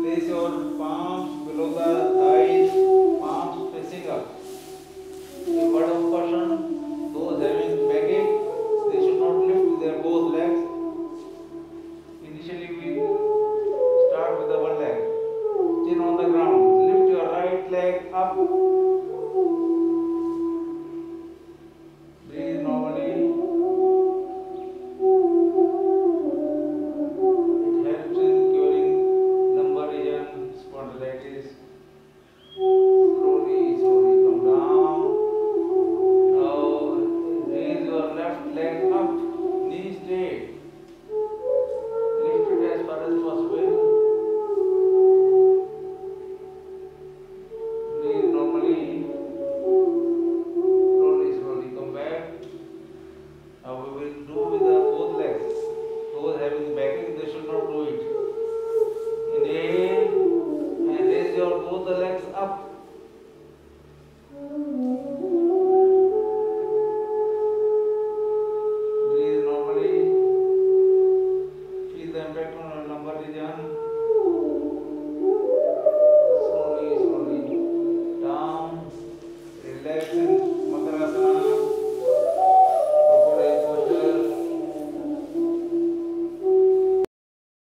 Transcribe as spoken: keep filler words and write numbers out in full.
Place your palms below the thighs, palms facing up. If one of person, those having backache, they should not lift their both legs. Initially we start with the one leg. Chin on the ground. Lift your right leg up. Breathe normally. It helps in curing lumbar region, spondylitis. Slowly, slowly come down. Now raise your left leg up, knee straight. Lift it as far as possible. Breathe normally. Slowly, slowly come back. Now we will do with the both legs. Those having backing, they should not do it. Inhale and raise your both the legs up. Breathe normally. Feel the impact on your lumbar region.